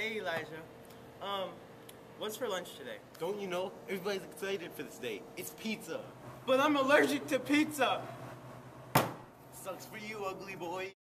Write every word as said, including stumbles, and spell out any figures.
Hey, Elijah. Um, what's for lunch today? Don't you know? Everybody's excited for this day. It's pizza. But I'm allergic to pizza. Sucks for you, ugly boy.